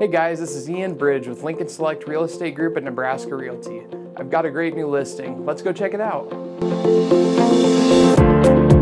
Hey guys, this is Ian Bridge with Lincoln Select Real Estate Group at Nebraska Realty. I've got a great new listing. Let's go check it out.